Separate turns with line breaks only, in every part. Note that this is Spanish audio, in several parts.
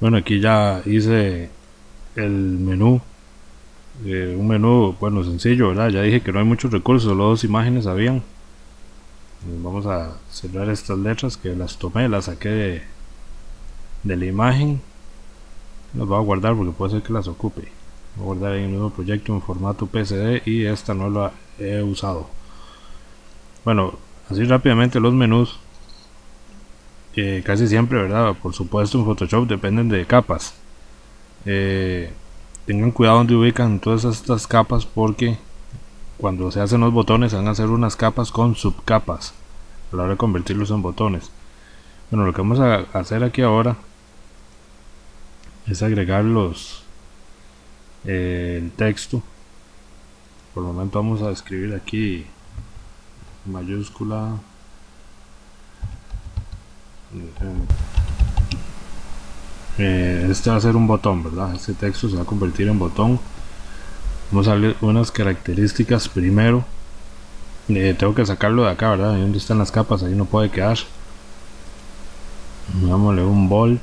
Bueno, aquí ya hice el menú, un menú, bueno, sencillo, ¿verdad? Ya dije que no hay muchos recursos, solo dos imágenes habían. Vamos a cerrar estas letras que las tomé, las saqué de la imagen. Las voy a guardar porque puede ser que las ocupe. Voy a guardar en el nuevo proyecto en formato PSD y esta no la he usado. Bueno, así rápidamente los menús. Casi siempre, ¿verdad? Por supuesto en Photoshop dependen de capas. Tengan cuidado donde ubican todas estas capas porque cuando se hacen los botones se van a hacer unas capas con subcapas a la hora de convertirlos en botones. Bueno, lo que vamos a hacer aquí ahora es agregar el texto. Por el momento vamos a escribir aquí mayúscula este va a ser un botón, ¿verdad? Este texto se va a convertir en botón. Vamos a ver unas características primero. Tengo que sacarlo de acá, ¿verdad? Ahí donde están las capas, ahí no puede quedar. Dámosle un bold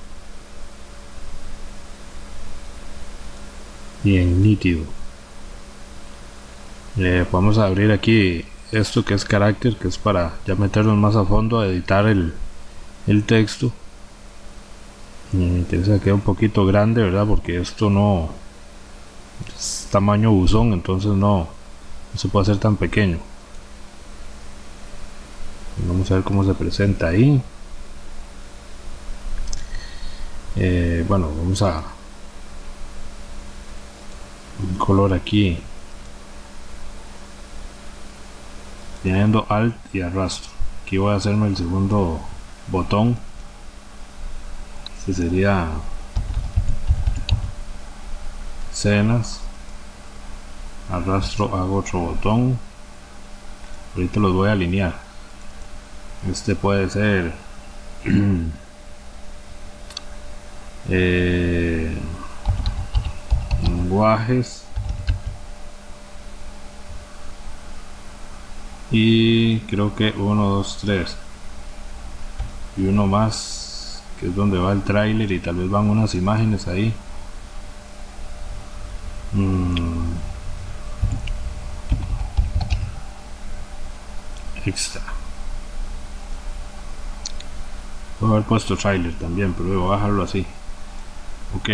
y en nítido. Vamos a abrir aquí esto que es carácter, que es para ya meternos más a fondo a editar el texto. Me interesa que quede un poquito grande, ¿verdad? Porque esto no es tamaño buzón, entonces no se puede hacer tan pequeño. Vamos a ver cómo se presenta ahí. Bueno, vamos a un color aquí, teniendo alt y arrastro. Aquí voy a hacerme el segundo botón. Este sería escenas, arrastro, hago otro botón. Ahorita los voy a alinear. Este puede ser lenguajes y creo que 1, 2, 3 y uno más que es donde va el tráiler y tal vez van unas imágenes ahí. Extra. Puedo haber puesto trailer también, pero voy a bajarlo así. Ok.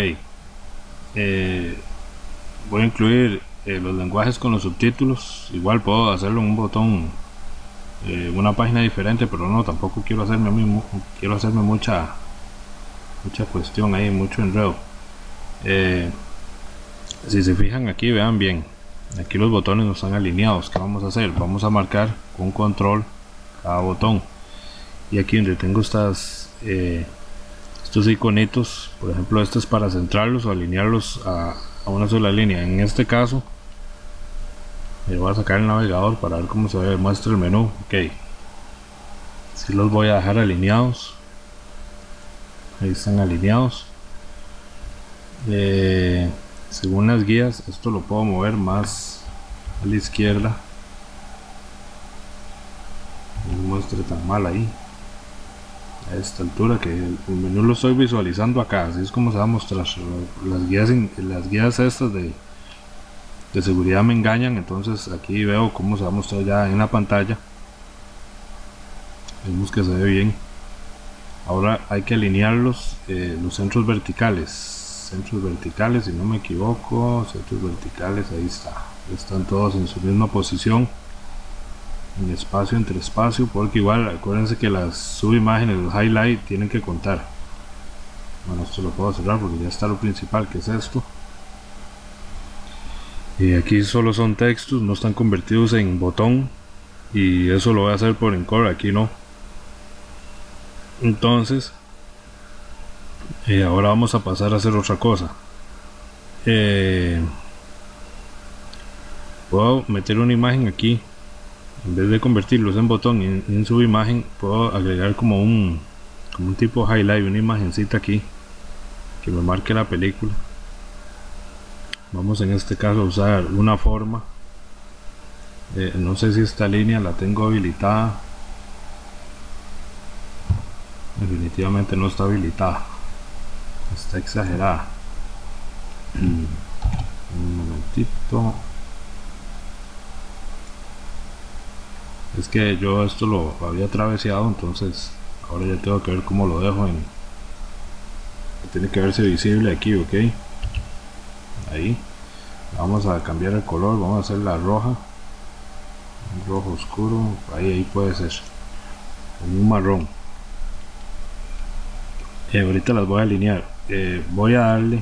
Voy a incluir los lenguajes con los subtítulos. Igual puedo hacerlo en un botón, una página diferente, pero no, tampoco quiero hacerme mucha cuestión ahí, mucho enredo. Si se fijan aquí, vean bien, aquí los botones no están alineados. ¿Qué vamos a hacer? Vamos a marcar con control cada botón, y aquí donde tengo estos iconitos, por ejemplo, este es para centrarlos o alinearlos a una sola línea. En este caso voy a sacar el navegador para ver cómo se ve, muestra el menú. Ok, si los voy a dejar alineados, ahí están alineados. Según las guías, esto lo puedo mover más a la izquierda, no muestre tan mal ahí a esta altura, que el menú lo estoy visualizando acá. Así es como se va a mostrar. Las guías estas de seguridad me engañan, entonces aquí veo cómo se va a mostrar ya en la pantalla. Vemos que se ve bien. Ahora hay que alinear los centros verticales, si no me equivoco, centros verticales, ahí están todos en su misma posición, en espacio entre espacio, porque igual acuérdense que las subimágenes, los highlight tienen que contar. Bueno, esto lo puedo cerrar porque ya está lo principal, que es esto. Y aquí solo son textos, no están convertidos en botón, y eso lo voy a hacer por encode, aquí no. Entonces ahora vamos a pasar a hacer otra cosa. Puedo meter una imagen aquí, en vez de convertirlos en botón en subimagen, puedo agregar como un tipo highlight, una imagencita aquí que me marque la película. Vamos en este caso a usar una forma. No sé si esta línea la tengo habilitada. Definitivamente no está habilitada. está exagerada. Un momentito. Es que yo esto lo había traveseado, entonces ahora ya tengo que ver cómo lo dejo en... Tiene que verse visible aquí, ok. Ahí. Vamos a cambiar el color, vamos a hacer la roja. Un rojo oscuro, ahí puede ser. Un marrón. Ahorita las voy a alinear. Voy a darle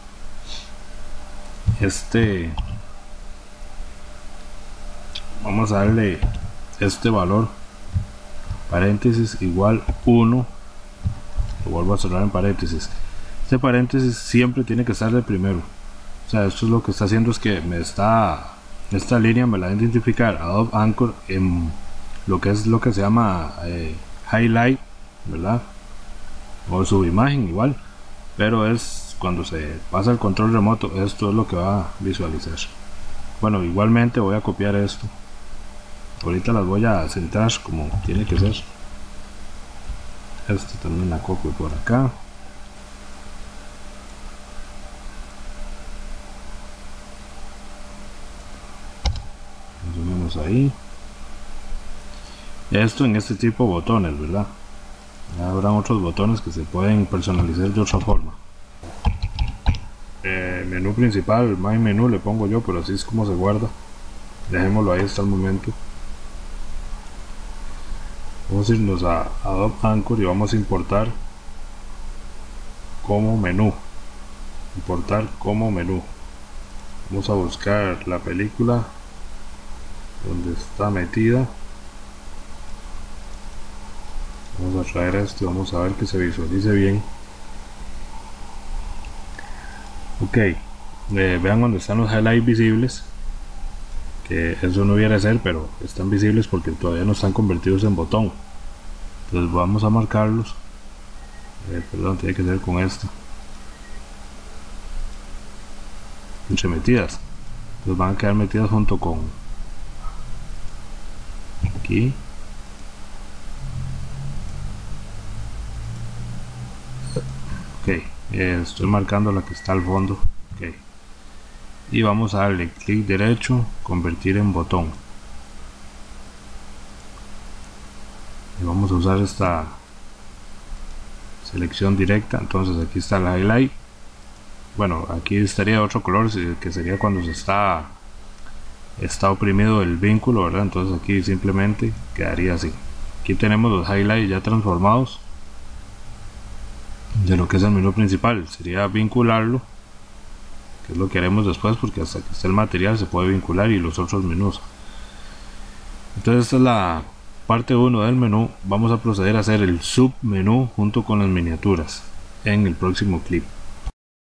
vamos a darle este valor, paréntesis igual 1. Lo vuelvo a cerrar en paréntesis. Este paréntesis siempre tiene que estar de primero. O sea, esto es lo que está haciendo, es que esta línea me la va a identificar Adobe Anchor en lo que se llama highlight, ¿verdad? O subimagen igual, pero es cuando se pasa el control remoto, esto es lo que va a visualizar. Bueno, igualmente voy a copiar esto. Ahorita las voy a centrar como tiene que ser. Esto también la copio por acá. Más o menos ahí. Esto en este tipo de botones, ¿verdad? Habrán otros botones que se pueden personalizar de otra forma. Menú principal, My Menú le pongo yo, pero así es como se guarda. Dejémoslo ahí hasta el momento. Vamos a irnos a Adobe Anchor y vamos a importar como menú. Importar como menú. Vamos a buscar la película donde está metida. Vamos a traer esto y vamos a ver que se visualice bien. Ok, vean donde están los highlights visibles, que eso no debiera ser, pero están visibles porque todavía no están convertidos en botón. Entonces vamos a marcarlos. Perdón, tiene que ser con esto, entre metidas. Entonces van a quedar metidas junto con aquí. Ok, estoy marcando la que está al fondo. Okay. Y vamos a darle clic derecho, convertir en botón. Y vamos a usar esta selección directa. Entonces aquí está el highlight. Bueno, aquí estaría otro color, que sería cuando se está oprimido el vínculo, ¿verdad? Entonces aquí simplemente quedaría así. Aquí tenemos los highlights ya transformados de lo que es el menú principal. Sería vincularlo, que es lo que haremos después, porque hasta que esté el material se puede vincular y los otros menús. Entonces esta es la parte 1 del menú. Vamos a proceder a hacer el submenú junto con las miniaturas en el próximo clip.